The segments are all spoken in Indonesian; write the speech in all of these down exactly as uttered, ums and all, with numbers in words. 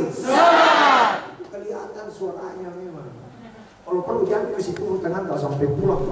Sholat. Kelihatan suaranya memang. Kalau perlu jangan kasih turun tangan tak sampai pulang.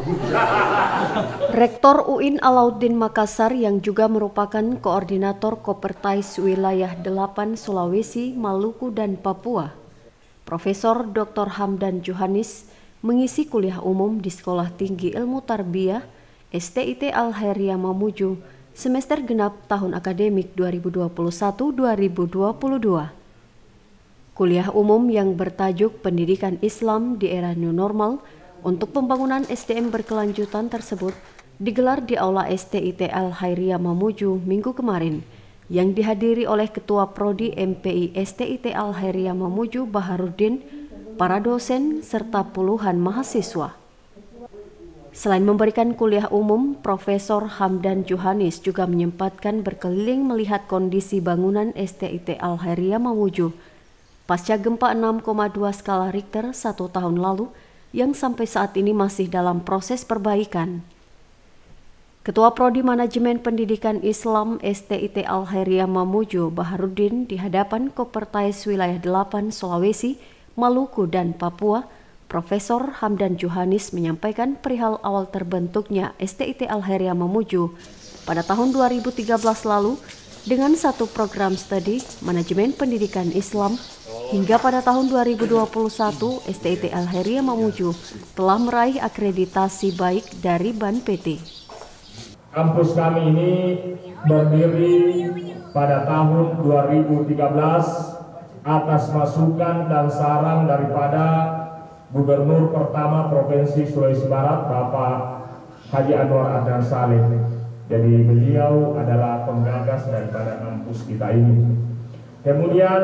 Rektor U I N Alauddin Makassar yang juga merupakan koordinator Kopertais Wilayah delapan Sulawesi, Maluku, dan Papua, Profesor Doktor Hamdan Johanis, mengisi kuliah umum di Sekolah Tinggi Ilmu Tarbiyah S T I T Al-Khairiyah Mamuju semester genap tahun akademik dua ribu dua puluh satu dua ribu dua puluh dua. Kuliah umum yang bertajuk Pendidikan Islam di Era New Normal untuk Pembangunan S D M Berkelanjutan tersebut digelar di Aula S T I T Al-Khairiyah Mamuju minggu kemarin, yang dihadiri oleh Ketua Prodi M P I S T I T Al-Khairiyah Mamuju Baharudin, para dosen, serta puluhan mahasiswa. Selain memberikan kuliah umum, Profesor Hamdan Johanis juga menyempatkan berkeliling melihat kondisi bangunan S T I T Al-Khairiyah Mamuju pasca gempa enam koma dua skala Richter satu tahun lalu yang sampai saat ini masih dalam proses perbaikan. Ketua Prodi Manajemen Pendidikan Islam S T I T Al-Khairiyah Mamuju Baharudin di hadapan Kopertais Wilayah delapan Sulawesi, Maluku, dan Papua, Profesor Hamdan Johanis menyampaikan perihal awal terbentuknya S T I T Al-Khairiyah Mamuju pada tahun dua ribu tiga belas lalu dengan satu program studi manajemen pendidikan Islam, hingga pada tahun dua ribu dua puluh satu S T I T Al-Khairiyah Mamuju telah meraih akreditasi baik dari B A N P T. Kampus kami ini berdiri pada tahun dua ribu tiga belas atas masukan dan saran daripada Gubernur pertama Provinsi Sulawesi Barat, Bapak Haji Anwar Adnan Saleh. Jadi beliau adalah penggagas daripada kampus kita ini. Kemudian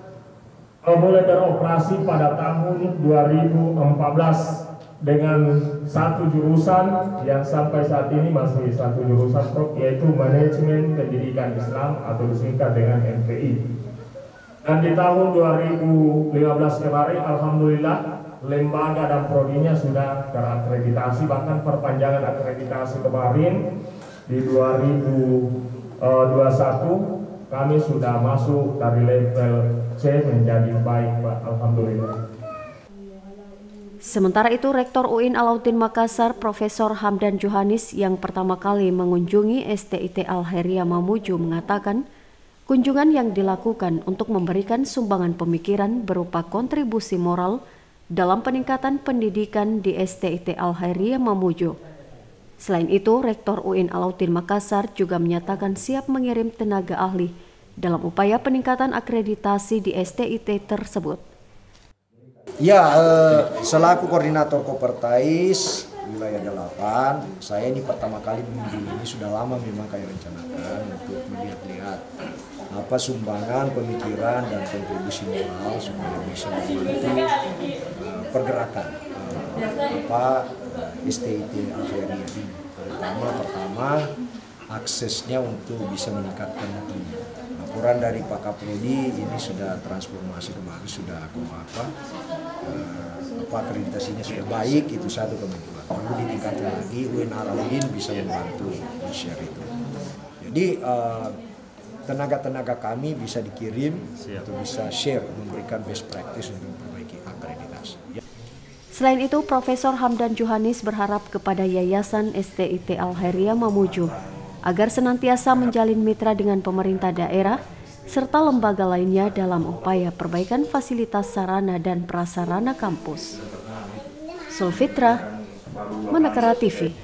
mulai beroperasi pada tahun dua ribu empat belas dengan satu jurusan yang sampai saat ini masih satu jurusan, yaitu Manajemen Pendidikan Islam atau disingkat dengan M P I. Dan di tahun dua ribu lima belas kemarin, alhamdulillah, lembaga dan prodinya sudah terakreditasi, bahkan perpanjangan akreditasi kemarin di dua ribu dua puluh satu kami sudah masuk dari level C menjadi baik, Pak. Alhamdulillah. Sementara itu, Rektor U I N Alauddin Makassar, Profesor Hamdan Johanis, yang pertama kali mengunjungi S T I T Al-Khairiyah Mamuju mengatakan, kunjungan yang dilakukan untuk memberikan sumbangan pemikiran berupa kontribusi moral dalam peningkatan pendidikan di S T I T Al-Khairiyah Mamuju. Selain itu, Rektor U I N Alauddin Makassar juga menyatakan siap mengirim tenaga ahli dalam upaya peningkatan akreditasi di S T I T tersebut. Ya, eh, selaku koordinator Kopertais Wilayah delapan, saya ini pertama kali mengunjungi, ini sudah lama memang kami rencanakan untuk melihat-lihat apa sumbangan pemikiran dan kontribusi moral supaya bisa membantu uh, pergerakan uh, apa S T I T Al-Khairiyah ini, terutama pertama aksesnya untuk bisa meningkatkan mutu. Laporan dari Pak Kaprodi ini sudah transformasi kemarin, sudah apa uh, apa akreditasinya sudah baik, itu satu kebetulan. Perlu ditingkatkan lagi, U I N Alauddin bisa membantu di share itu. Jadi uh, tenaga-tenaga kami bisa dikirim untuk bisa share, memberikan best practice untuk memperbaiki akreditasi. Ya. Selain itu, Profesor Hamdan Johanis berharap kepada Yayasan S T I T Al-Khairiyah Mamuju agar senantiasa menjalin mitra dengan pemerintah daerah serta lembaga lainnya dalam upaya perbaikan fasilitas sarana dan prasarana kampus. Sulfitra, Manakara T V.